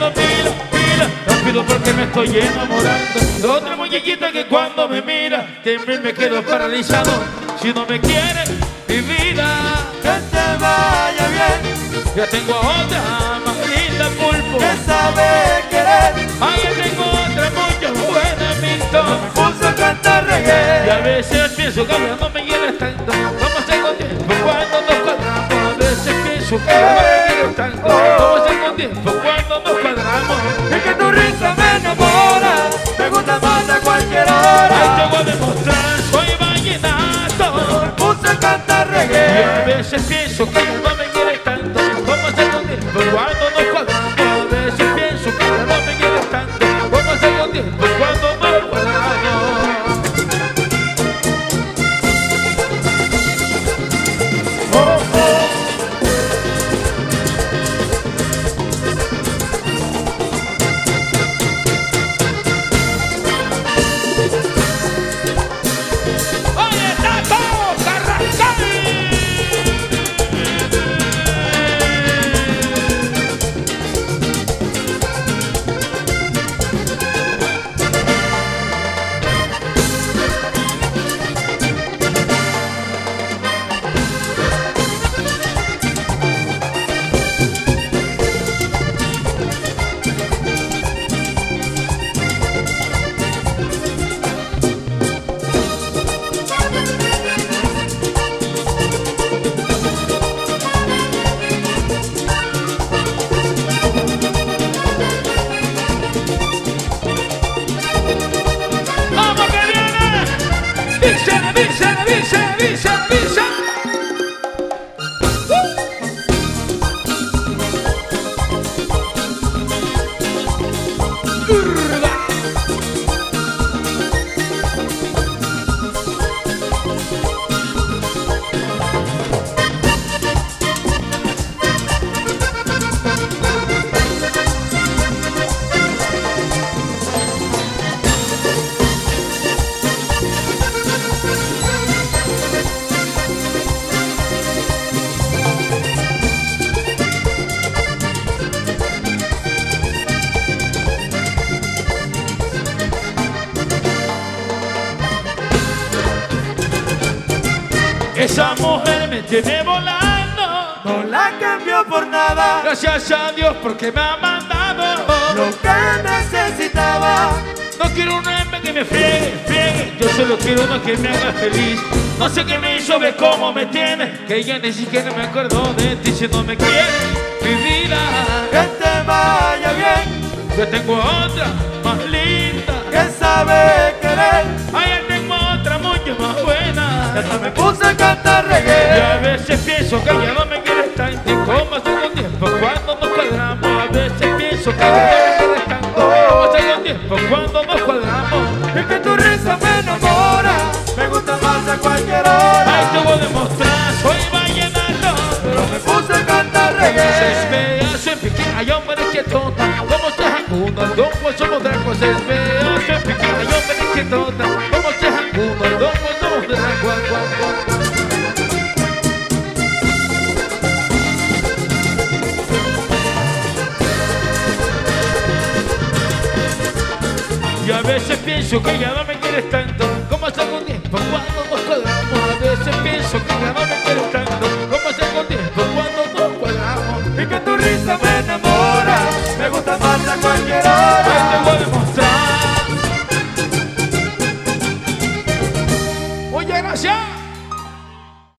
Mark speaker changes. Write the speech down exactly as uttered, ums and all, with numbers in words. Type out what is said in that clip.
Speaker 1: pido pila, pila, lo pido porque me estoy enamorando de otra muñequita que cuando me mira también me quedo paralizado. Si no me quiere mi vida,
Speaker 2: que te vaya bien.
Speaker 1: ya tengo otra más linda, pulpo,
Speaker 2: Que sabe querer.
Speaker 1: ay, ya tengo otra mucho buena, Víctor.
Speaker 2: Me puse a cantar reggae.
Speaker 1: Y a veces pienso que ya no me quieres tanto. ¿Cómo se con tiempo cuando nos cuadramos? A veces pienso que ya no me quieres tanto. ¿Cómo se con tiempo cuando nos cuadramos?
Speaker 2: Es que tu risa me enamora, me gusta más a cualquier hora.
Speaker 1: Ay, te voy a demostrar, soy vallenato.
Speaker 2: Me puse a cantar
Speaker 1: Y a
Speaker 2: reggae.
Speaker 1: veces pienso que ya no me quieres tanto. ¿Cómo se con tiempo cuando nos cuadramos? A veces pienso que ya no me quieres tanto. ¿Cómo se con tiempo cuando nos cuadramos? Esa mujer me tiene volando,
Speaker 2: No la cambio por nada.
Speaker 1: gracias a Dios porque me ha mandado.
Speaker 2: Lo que necesitaba.
Speaker 1: No quiero un hombre que me friegue, friegue. Yo solo quiero uno que me haga feliz. No sé qué me hizo, ve cómo me tiene, que ella ni siquiera me acuerdo de ti. Si no me quiere mi vida,
Speaker 2: Que te vaya bien.
Speaker 1: yo tengo otra más linda.
Speaker 2: Que sabe querer.
Speaker 1: Ay, ya tengo otra mucho más buena.
Speaker 2: Hasta me puse a cantar
Speaker 1: Y a
Speaker 2: reggae.
Speaker 1: veces pienso que ya no me quieres tanto. ¿Cómo hace con tiempo cuando nos cuadramos? A veces pienso que ya no me quieres tanto. ¿Cómo hace con tiempo cuando nos cuadramos?
Speaker 2: Es que tu risa me enamora, me gusta más a cualquier
Speaker 1: Ay,
Speaker 2: hora.
Speaker 1: te voy a demostrar, soy vallenato.
Speaker 2: Pero me puse a cantar
Speaker 1: Se
Speaker 2: reggae.
Speaker 1: vea, se piquea, yo me dejé tonta. Como se jacuna, don Juan somos dragos. Se vea, se piquea, yo me dejé tonta. Como se jacuna, don Juan somos dragos. Y a veces pienso que ya no me quieres tanto. ¿Cómo hace con tiempo cuando nos cuadramos? A veces pienso que ya no me quieres tanto. ¿Cómo hace con tiempo cuando nos cuadramos?
Speaker 2: Y que tu risa me